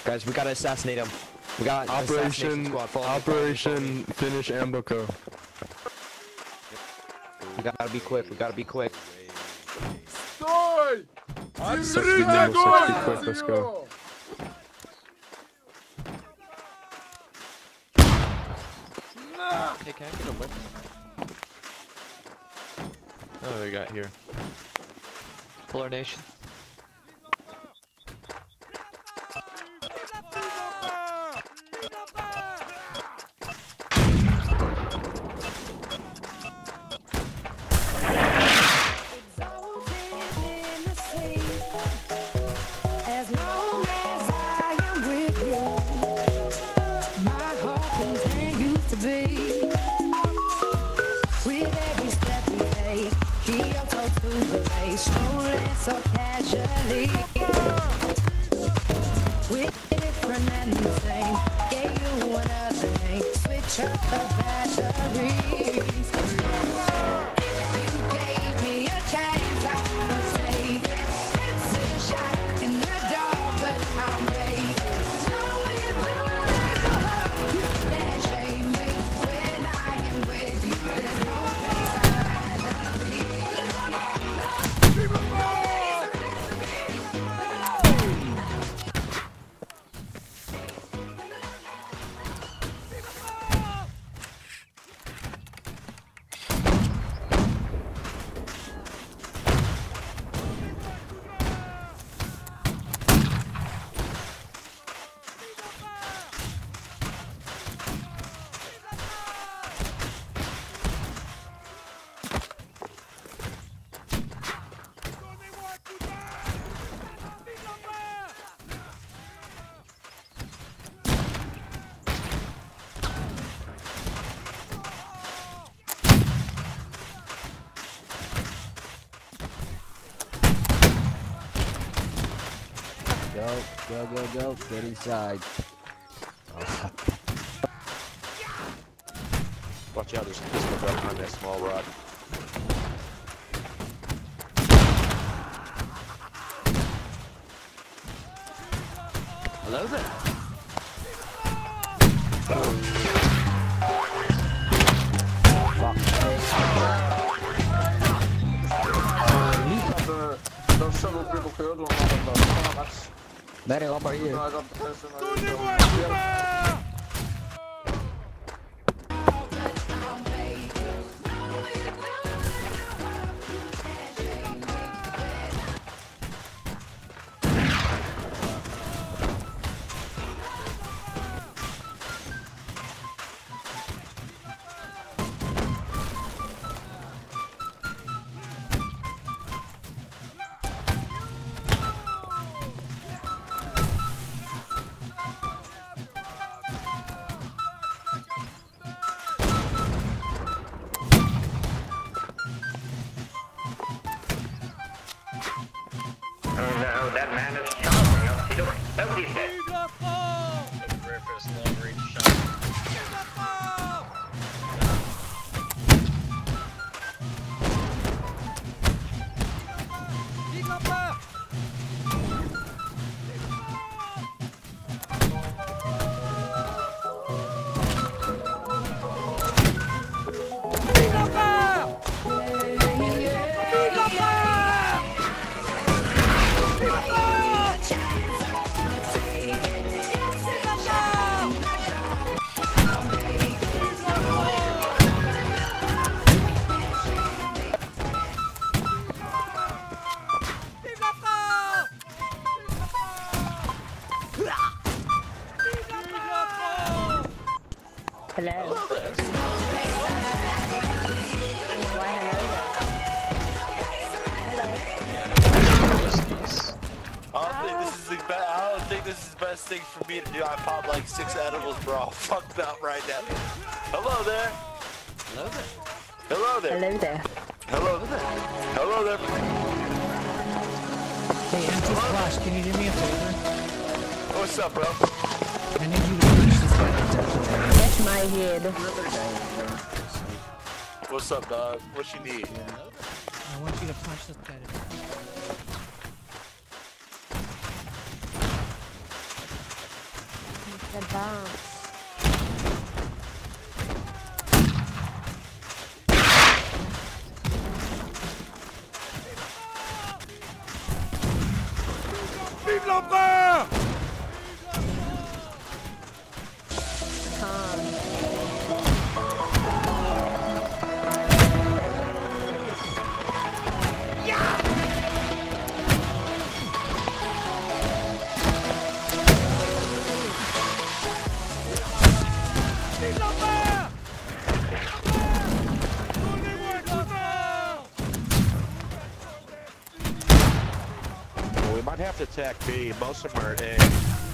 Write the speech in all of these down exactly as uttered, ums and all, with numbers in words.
Guys, we gotta assassinate him. We got Operation, squad. Follow me, Operation Finish Ambuco. We gotta be quick, we gotta be quick. Stój! sixty nimble, sixty quick, let's go. Hey, can I get a whip? Oh, we got here. Polar Nation. So casually, we're different and the same. Gave you another name, switch up the batteries. You gave me a chance, I would take it. It's a shot in the dark, but I'm ready. Knowing that shame me when I am with you. There's no place I'd rather be. Go, go, go, go, get inside. Oh. Watch out, there's a pistol right behind that small rod. Hello there. Don't shuttle people killed one of them. Danny, what about you? Oh no, that man is shouting. Nobody's dead. Griffith's long range shot. Hello. I don't think this is the best. I don't think this is the best thing for me to do. I popped like six edibles, bro. I'm fucked up right now. Hello there. Hello there. Hello there. Hello there. Hello there. Hello there. Hey, Empty Flash, can you do me a favor? What's up, bro? I need you to punch this guy to death. That's my head. What's up, dog? What you need? I want you to punch this guy to death. Advance. Vive l'empereur! Well, we might have to attack B. Most of them are A.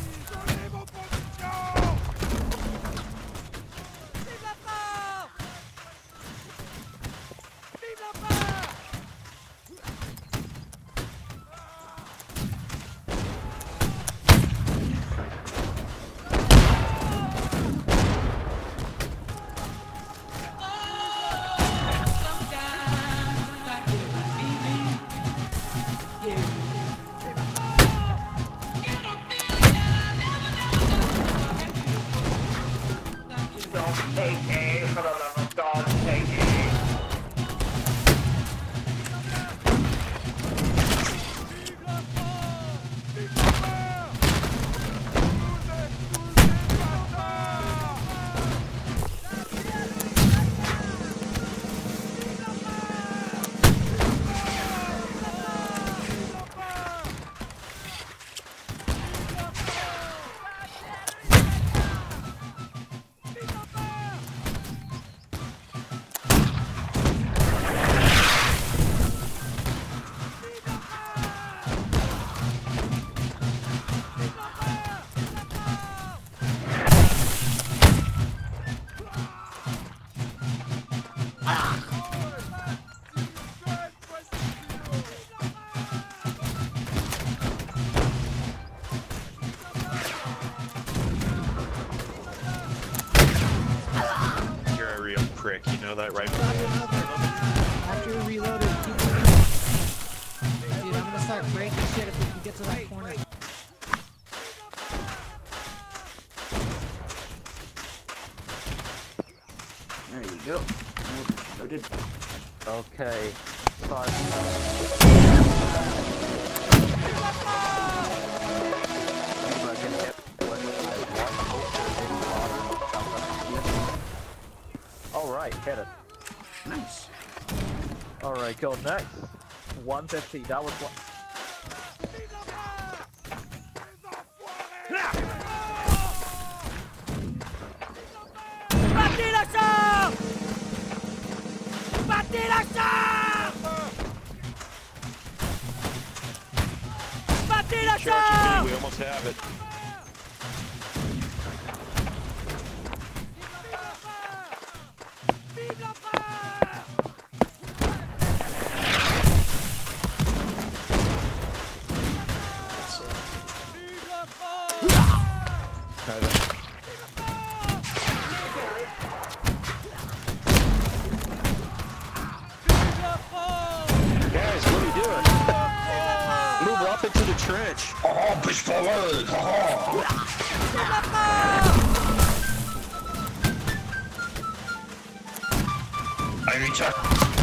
You're a real prick, you know that, right? After you reload it, keep it. Dude, I'm gonna start breaking shit if we can get to that corner. There you go. Loaded. Okay. Start. Alright, hit it. Nice. Alright, go next. one fifty, that was one. Battez la char! Battez la char! Battez la char! Charge B, we almost have it. Guys, what are you doing? Move up into the trench. Oh, push forward! Oh. I reach out.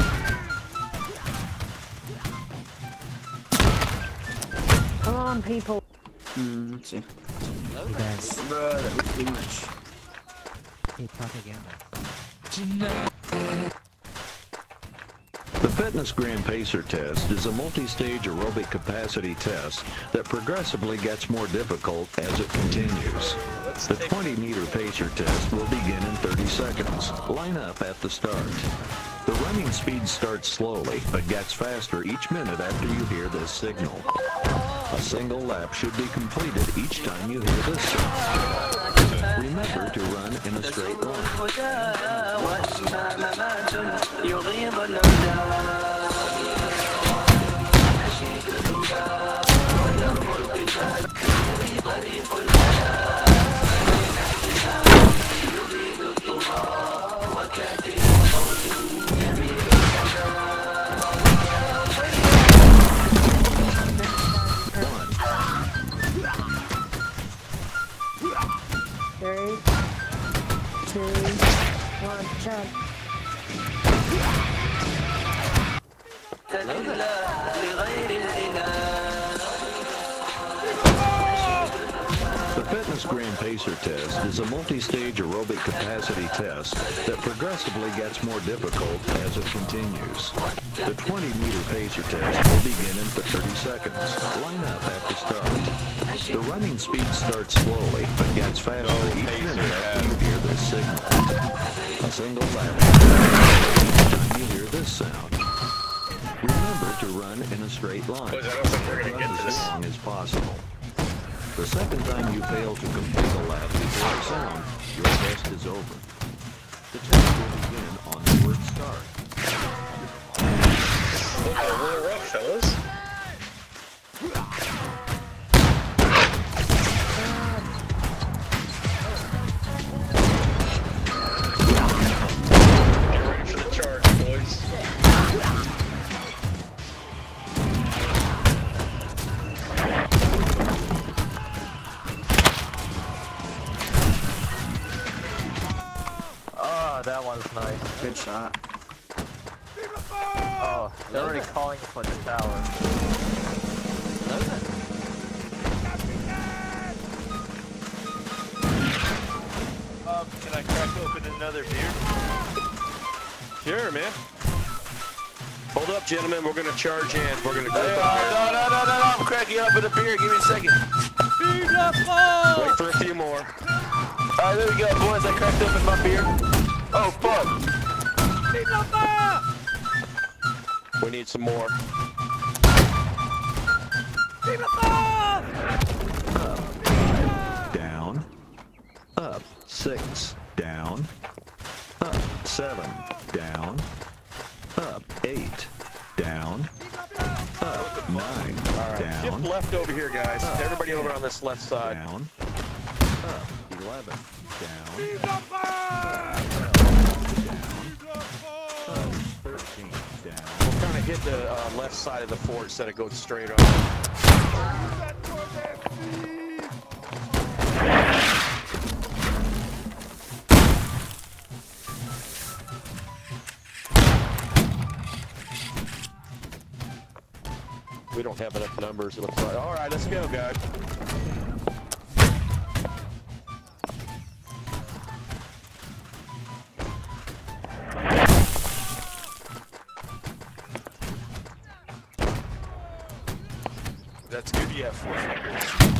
Come on, people. Hmm, let's see. You guys Bruh, that was too much. hate propaganda. The Fitness Gram Pacer test is a multi-stage aerobic capacity test that progressively gets more difficult as it continues. The twenty meter pacer test will begin in thirty seconds. Line up at the start. The running speed starts slowly, but gets faster each minute after you hear this signal. A single lap should be completed each time you hear this sound. Remember to run in a straight line. The Fitness Gram Pacer test is a multi-stage aerobic capacity test that progressively gets more difficult as it continues. The twenty meter pacer test will begin in thirty seconds. Line up at the start. The running speed starts slowly, but gets faster each minute after you hear this signal. A single lap. Each time you hear this sound. Remember to run in a straight line. Boys, I don't think we're gonna get Run this. as long as possible. The second time you fail to complete a lap before a sound, your test is over. The test will begin on the word start. Okay, a little rough, fellas. Get ready for the charge, boys. Oh, that one's nice. Good shot. Oh, they're already calling for the tower. Um, can I crack open another beer? Sure, man. Hold up, gentlemen. We're going to charge in. We're going to go Hey, down uh, no, no, no, no, no, I'm cracking open a beer. Give me a second. Wait for a few more. Alright, there we go, boys. I cracked open my beer. Oh, fuck. We need some more. Down. Up. Six. Down. Up. Seven. Down. Up. Eight. Down. Up. Nine. Down. Shift left over here, guys. Everybody over on this left side. Down. Up. Eleven. Down. Up. Thirteen. Down. We'll kind of hit the uh, left side of the fort instead of going straight on. We don't have enough numbers, it looks like. All right, let's go, guys. That's good, you have four fingers.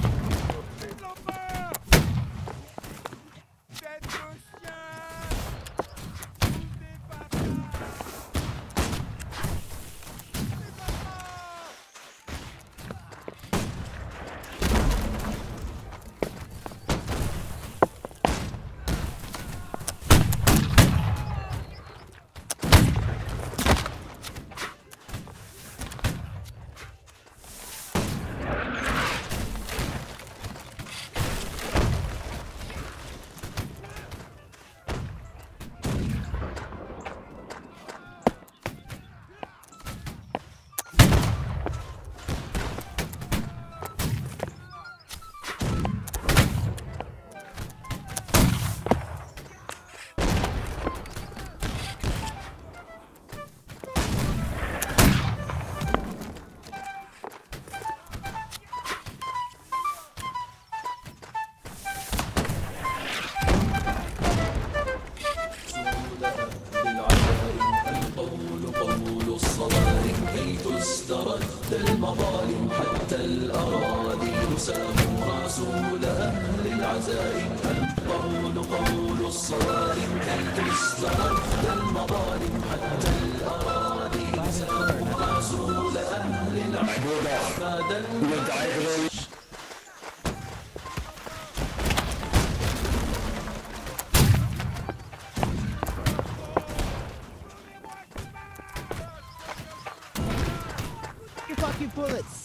Your fucking bullets.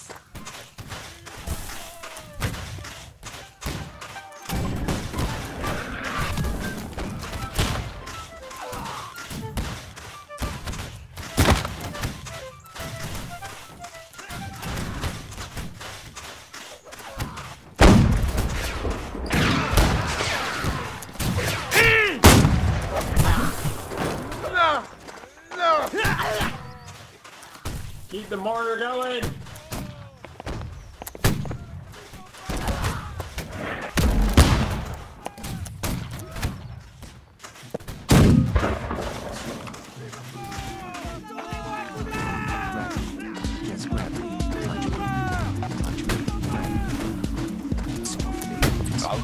Keep the mortar going.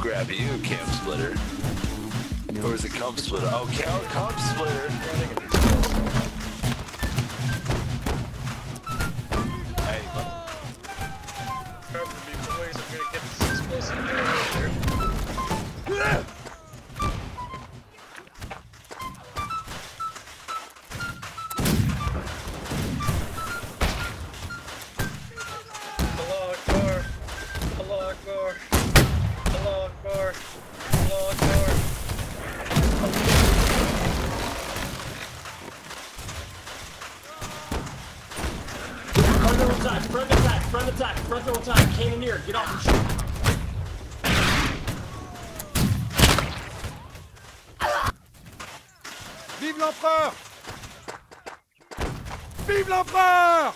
grab you, Camp Splitter. Or is it Cum Splitter? Oh, Cum, cum Splitter. Hey, Cover me, boys. I'm gonna get this explosive arrow there. Allah Akbar. Allah Akbar. Allah Akbar. Allah Akbar. Frontal attack, front attack, front attack, frontal attack, cannoneer, get off and shoot. Vive l'empereur! Vive l'empereur!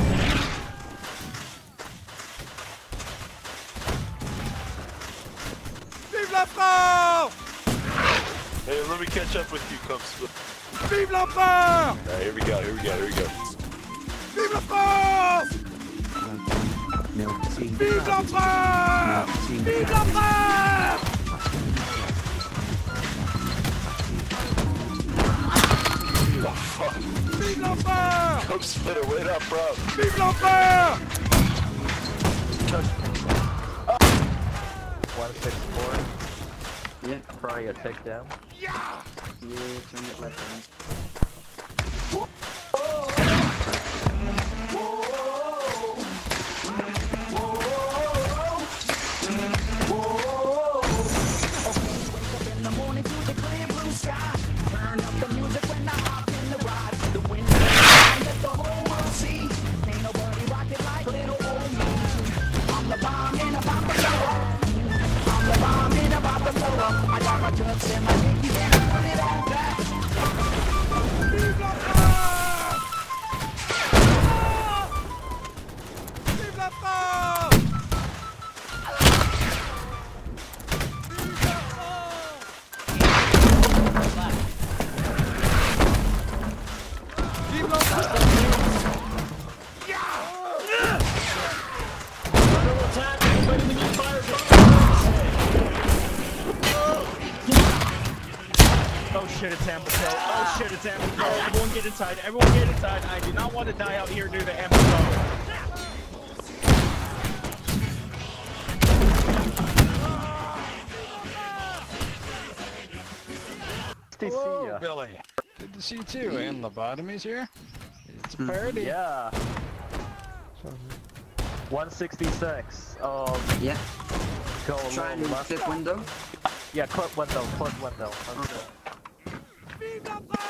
Vive la France! hey, let me catch up with you, Cum Splitter. Vive l'empereur! Alright, here we go, here we go, here we go. Vive la France! Vive l'empereur! Vive l'empereur! Oh, fuck. Vive l'empereur! Cum Splitter, wait up, bro. Vive l'empereur! one six four. Yeah. Probably a takedown. Yeah! Yeah, turn it left around. In the morning to the clear blue sky. Turn up the music when I hop in the ride. The wind and let the whole world see. Ain't nobody rock it like little old me. I'm the bomb in about the blow up. I'm the bomb in about the blow up. I got my drugs in my dick, and I put it on back. Vive la France! Vive la France! Vive l'empereur! Frontal attack, everybody we need fire Oh shit, it's Amplico. Oh shit, it's Amplico. Everyone get inside. Everyone get inside. I do not want to die out here near the Amplico. Hello, Billy. Good to see you too. And Lobotomy's here. It's a party. Yeah. one sixty-six. Um, Yeah. Go a Try little and left. clip window. Yeah, clip window, clip window. Okay. Vive l'empereur!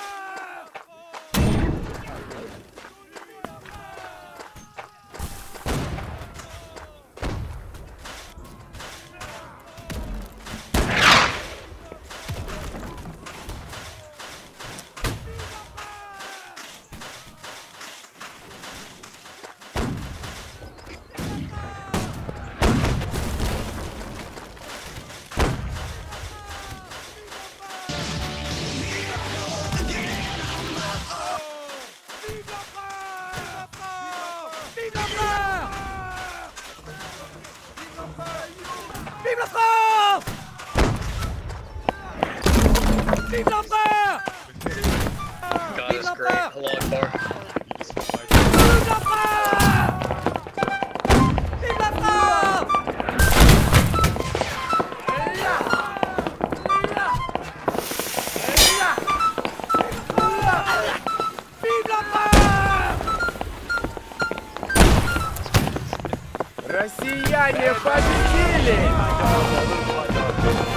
Vive la France! Vive l'empereur! God is great. Allah Akbar. Vive l'empereur! Vive la France! Vive l'empereur! Россияне победили!